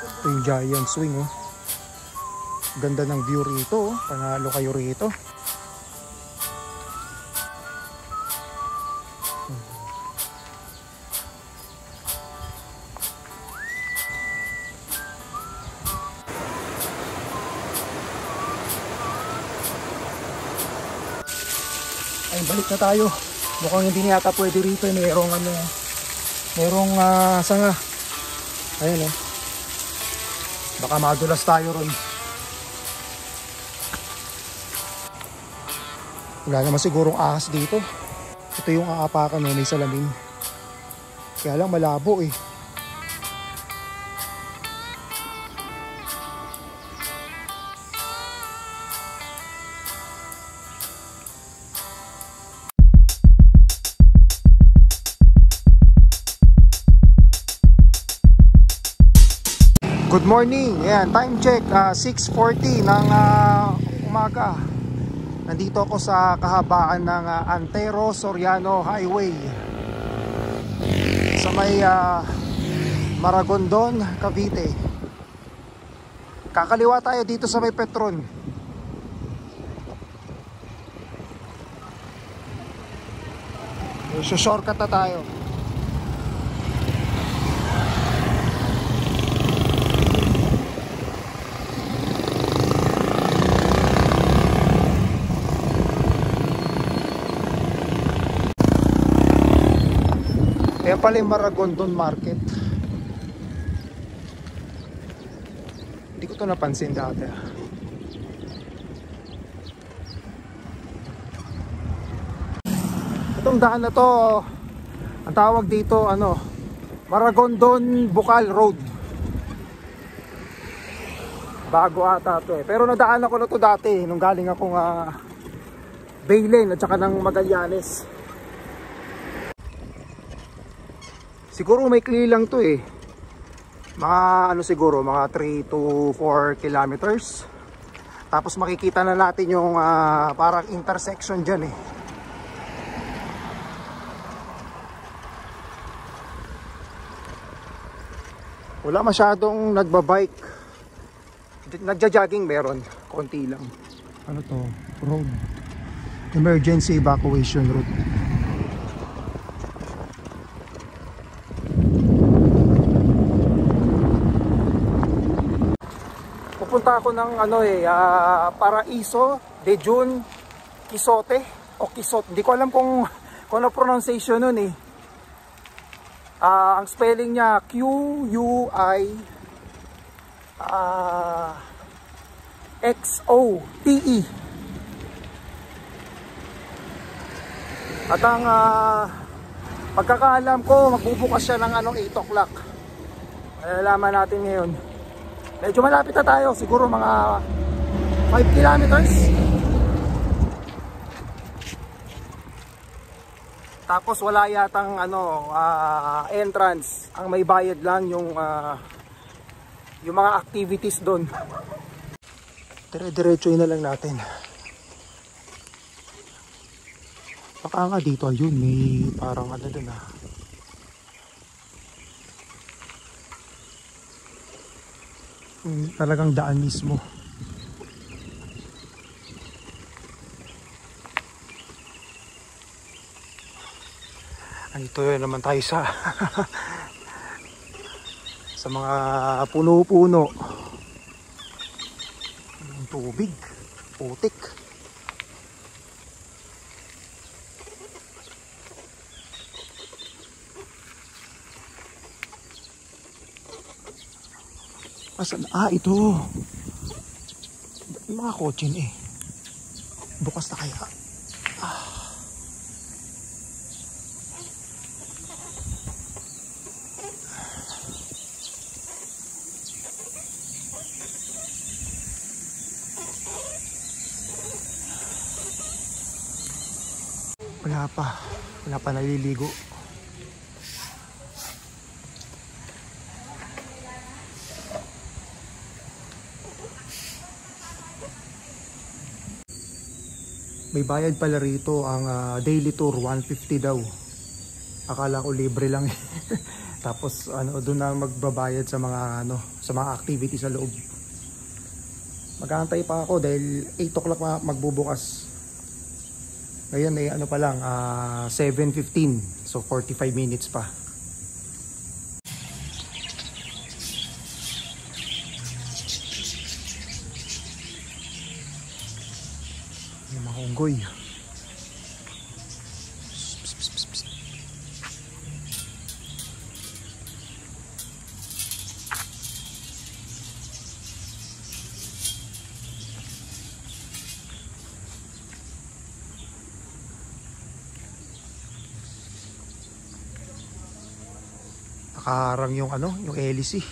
Ito yung giant swing, oh. Ganda ng view rito, oh. Panalo kayo rito. Ay, balik na tayo. Mukhang hindi na yata pwede rito. Merong sanga. Ayun, oh. Baka madulas tayo ron. Wala naman sigurong ahas dito. Ito yung aapakan, no, may salamin. Kaya lang malabo eh. Good morning. Ayan, time check 6:40 ng umaga. Nandito ako sa kahabaan ng Antero Soriano Highway sa may Maragondon, Cavite. Kakaliwa tayo dito sa may Petron. So shortcut na tayo. Kaya pala yung Maragondon Market. Hindi ko to napansin dati. Itong daan na to, ang tawag dito Maragondon Bukal Road. Bago ata to eh. Pero nadaanan ko na to dati nung galing akong Baylin at saka ng Magallanes. Siguro may kli lang to eh. Mga siguro, mga 3 to 4 kilometers. Tapos makikita na natin yung parang intersection dyan eh. Wala masyadong nagbabike. Nagja-jogging meron, konti lang. Ano to? Road. Emergency evacuation route. Pupunta ako ng Paraiso de Jun Quizote o Quizot. Hindi ko alam kung ano pronunciation nun eh. Ang spelling niya Q-U-I-X-O-T-E. At ang pagkakaalam ko, magbubukas siya ng 8 o'clock. Malalaman natin ngayon. Medyo malapit na tayo, siguro mga 5 kilometers. Tapos wala yatang entrance. Ang may bayad lang yung mga activities doon. Dire-diretsoy na lang natin. Baka nga dito, ayun, may parang doon talagang daan mismo. Andito naman tayo sa sa mga puno-puno. Tubig, putik. Asan? Ito. Yung mga kotse eh. Bukas na kaya? Wala pa naliligo. May bayad pala rito ang daily tour, 150 daw. Akala ko libre lang eh. Tapos ano, doon na magbabayad sa mga ano, sa mga activity sa loob. Mag-aantay pa ako dahil 8 o'clock magbubukas. Ngayon eh ano pa lang, 7:15. So 45 minutes pa. Yung mga unggoy. Nakaharang yung ano, yung hélice.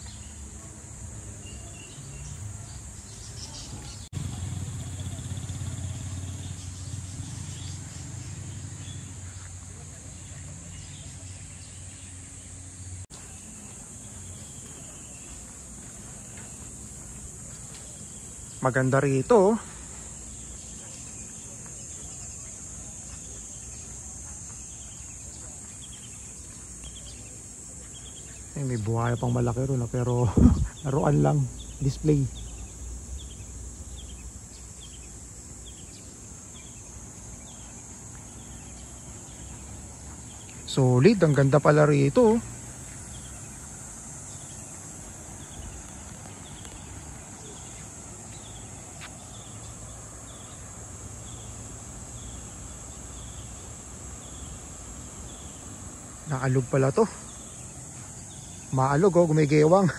Maganda rito. Eh, may buhaya pang malaki ron pero laruan lang, display. Solid, ang ganda pala rito. Naalog pala to. Maalog oh, gumigewang.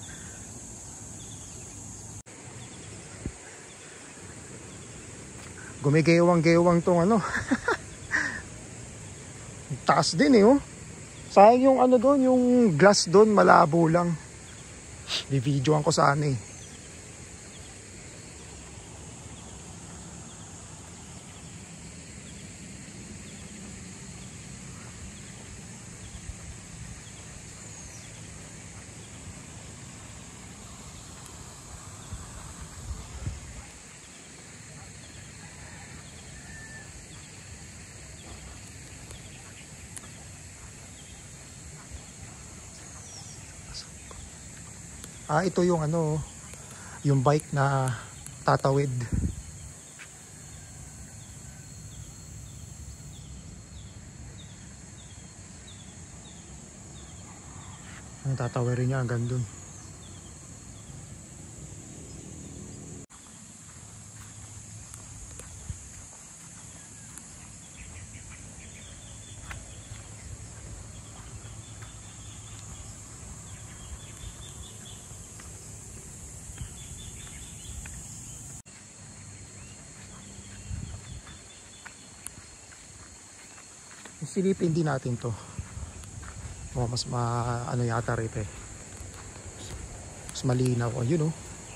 Gumigewang-gewang tong ano. Taas din eh oh. Sayang yung ano doon, yung glass doon malabo lang. Di-videoan ko sana eh. Ito yung ano, yung bike na tatawid. Ang tatawirin niya hanggang dun. Silipin din natin to. Mas ano yata rito eh. Mas malinaw. Yun oh.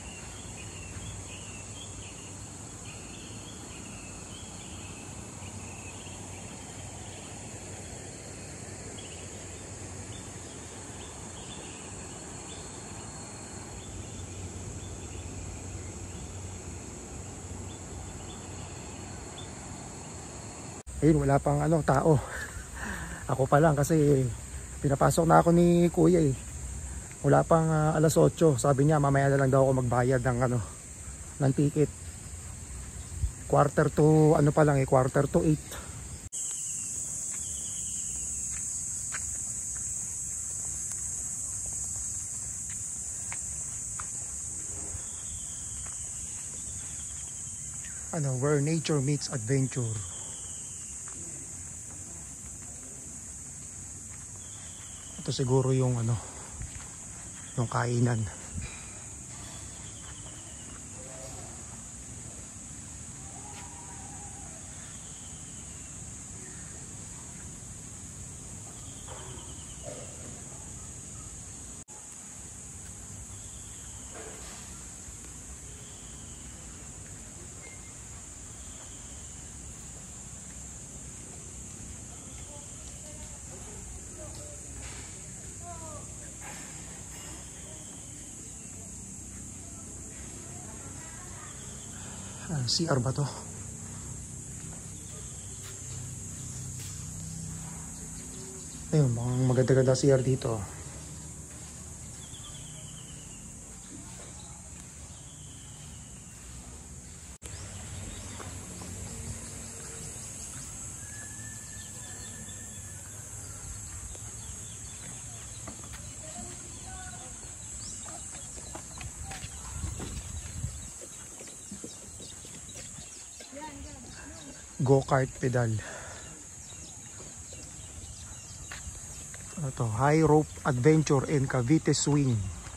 Ayun, wala pang ano, tao. Ako pa lang kasi pinapasok na ako ni kuya eh. Wala pang alas 8. Sabi niya mamaya na lang daw ako magbayad ng ano, ng ticket. Quarter to ano pa lang eh, quarter to 8. Ano, where nature meets adventure. Ito siguro yung ano, yung kainan. CR ba to? Ayun, mukhang maganda-ganda CR dito. Go-kart pedal. Ano to? High rope adventure in Cavite Swing.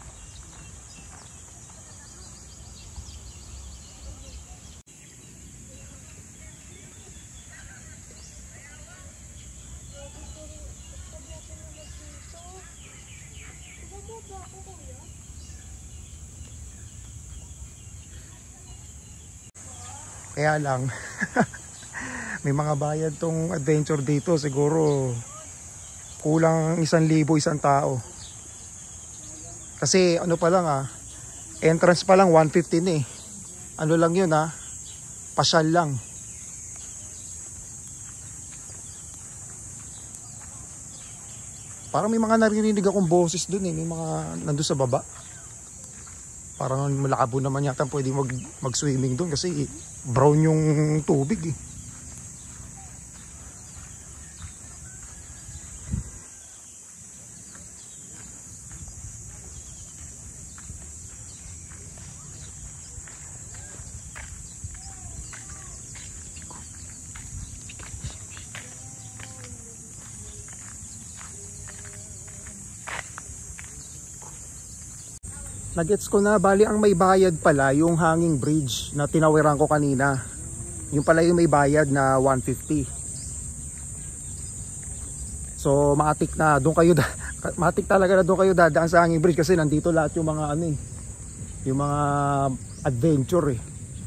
Kaya lang may mga bayad tong adventure dito, siguro kulang 1,000 isang tao. Kasi ano pa lang entrance pa lang 150 na eh. Ano lang yun pasyal lang. Parang may mga naririnig akong boses dun eh, may mga nandun sa baba. Parang malakabo naman yata pwede mag-swimming dun kasi brown yung tubig eh. Nagets ko na, bali ang may bayad pala yung hanging bridge na tinawiran ko kanina. Yung pala yung may bayad na 150. So matik na doon kayo matik talaga na doon kayo dadaan sa hanging bridge kasi nandito lahat yung mga yung mga adventure eh.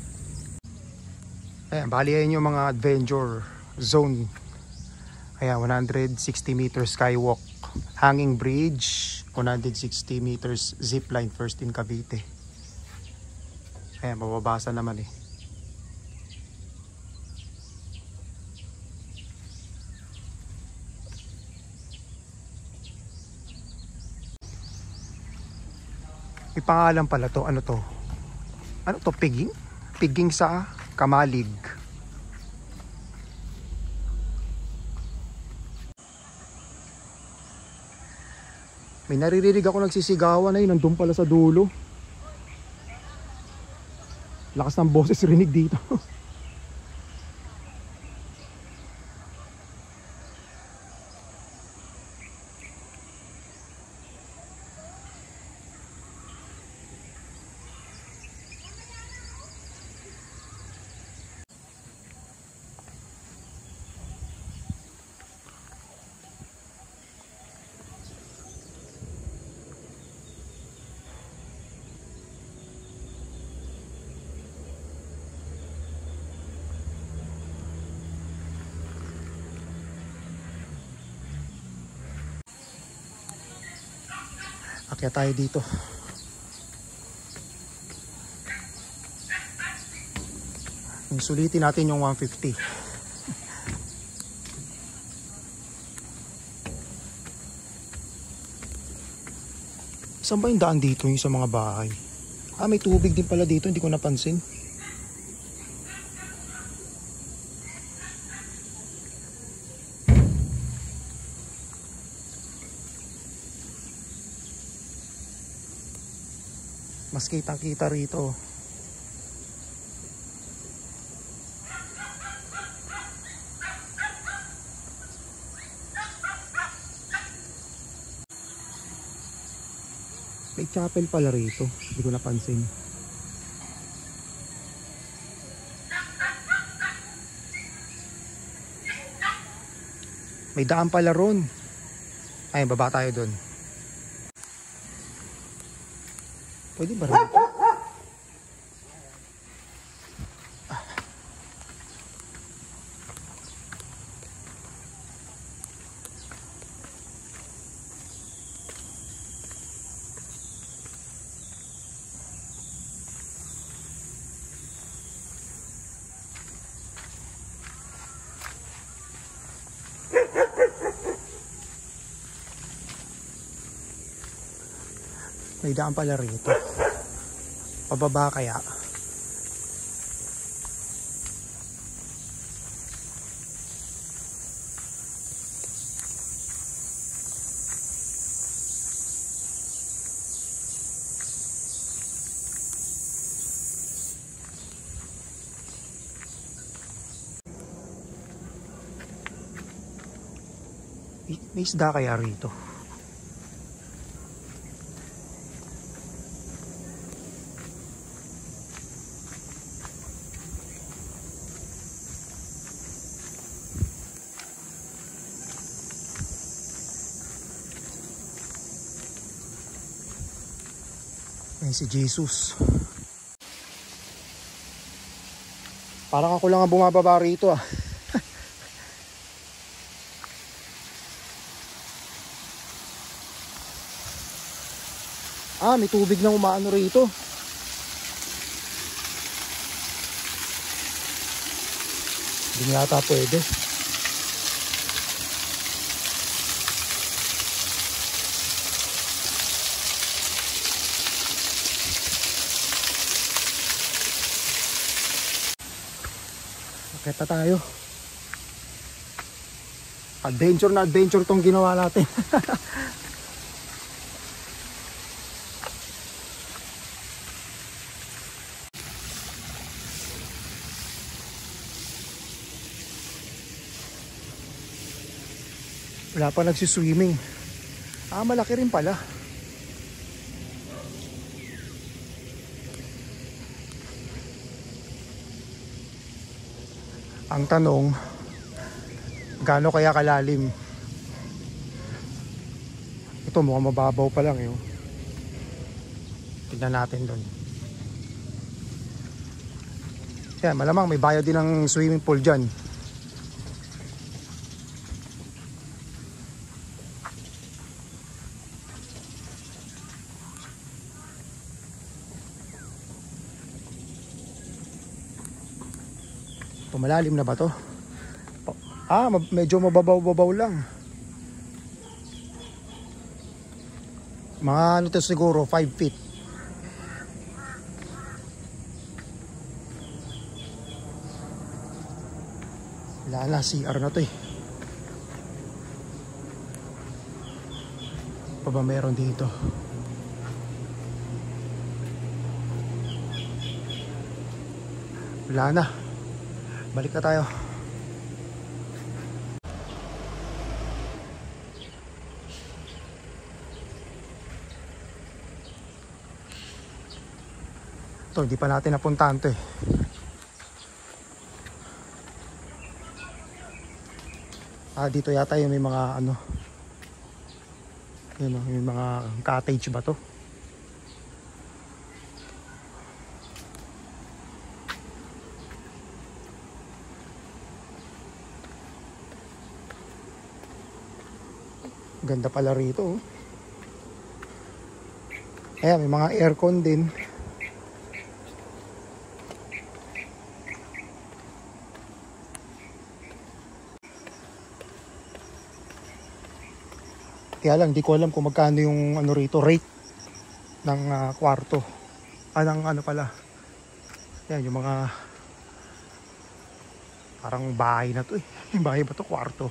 Ayan, bali yan yung mga adventure zone. Ayan, 160 meters skywalk, hanging bridge, 160 meters zipline first in Cavite. Ayan, mababasa naman eh. May pangalan pala to, ano to? Ano to, piging? Piging sa Kamalig. May naririnig ako nagsisigawan ay nandun pala sa dulo. Lakas ng boses rinig dito. Akyat tayo dito. Sulitin natin yung 150. Saan ba yung daan dito yung sa mga bahay? May tubig din pala dito, hindi ko napansin. Mas kitang-kita rito. May chapel pala rito, hindi ko napansin. May daan pala ron. Ay, baba tayo doon. Pwede ba rin? May daan pala rito. Pababa kaya? May isda kaya rito? Ay, si Jesus. Parang ako lang ang bumababa rito ah. May tubig na umaano rito. Hindi yata pwede. Kita tayo. Adventure na adventure tong ginawa natin. Wala pa nagsiswimming. Malaki rin pala. Ang tanong, gaano kaya kalalim? Ito mukhang mababaw pa lang yun. Tignan natin doon. Kaya malamang may bayad din ng swimming pool dyan. Malalim na ba to? Medyo mababaw-babaw lang. Mga ano to siguro 5 feet. Wala na, CR na to eh. Pa ba meron dito? Wala na. Balik na tayo. Ito, hindi pa natin napuntahan to eh. Dito yata yung may mga ano. Yun, yung mga cottage ba to? Ganda pala rito oh. Ayan, may mga aircon din. Kaya lang, di ko alam kung magkano yung ano rito, rate ng kwarto. Ng ano pala. Yan, yung mga parang bahay na to eh. Bahay ba to? Kwarto.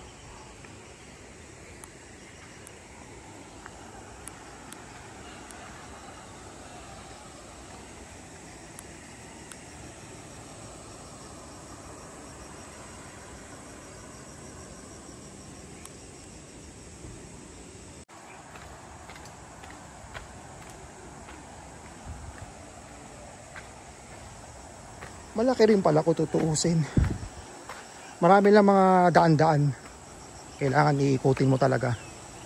Malaki rin pala kung tutuusin. Marami lang mga daan-daan. Kailangan iikutin mo talaga.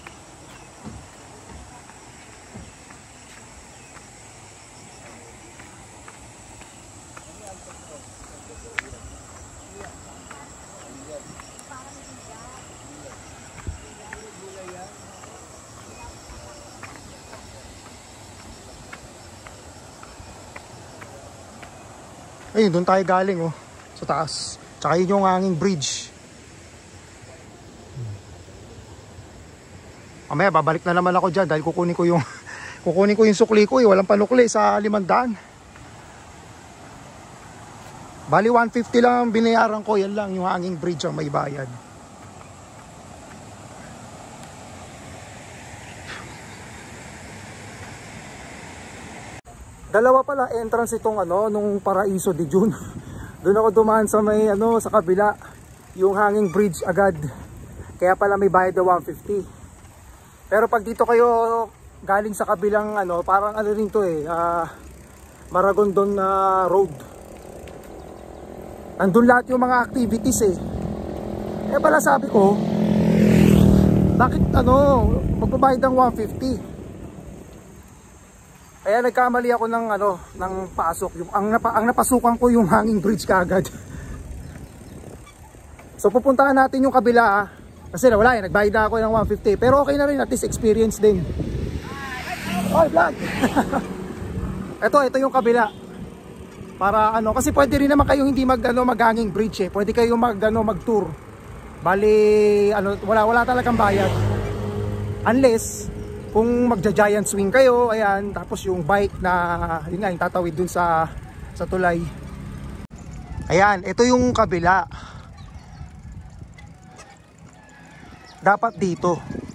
Ayun, doon tayo galing oh, sa taas. Tsaka yun yung hanging bridge. Mamaya babalik na naman ako dyan dahil kukunin ko yung Kukunin ko yung sukli ko eh. Walang panukli sa 500. Bali 150 lang ang binayaran ko. Yan lang yung hanging bridge ang may bayad. Dalawa pala entrance itong nung Paraiso de June. Doon ako dumaan sa may sa kabila, yung hanging bridge agad. Kaya pala may bayad na 150. Pero pag dito kayo galing sa kabilang parang rin to Maragondon na road. Andun lahat yung mga activities eh. Kaya pala sabi ko, bakit magbabayad ng 150? Kaya nagkamali ako ng pasok. Ang napasukan ko yung hanging bridge kaagad. So pupuntahan natin yung kabila kasi wala nagbayad na ako ng 150. Pero okay na rin, at least experience din. Oh, vlog! ito yung kabila. Para kasi pwede rin naman kayong hindi mag-hanging bridge eh. Pwede kayong mag-tour. Bali, wala talagang bayad. Unless kung magja-giant swing kayo, ayan, tapos yung bike na yun nga, yung tatawid dun sa tulay. Ayan, ito yung kabila. Dapat dito.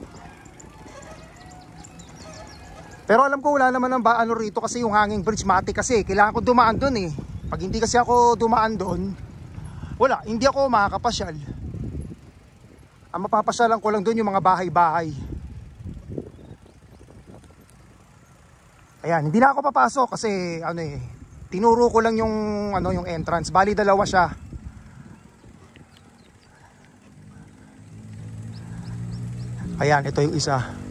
Pero alam ko wala naman ang rito kasi yung hanging bridge matik kasi. Kailangan ko dumaan dun eh. Pag hindi kasi ako dumaan dun, wala, hindi ako makakapasyal. Ang mapapasyalan ko lang dun yung mga bahay-bahay. Ayan, hindi na ako papasok kasi tinuro ko lang yung yung entrance. Bali dalawa siya. Ayan, ito yung isa.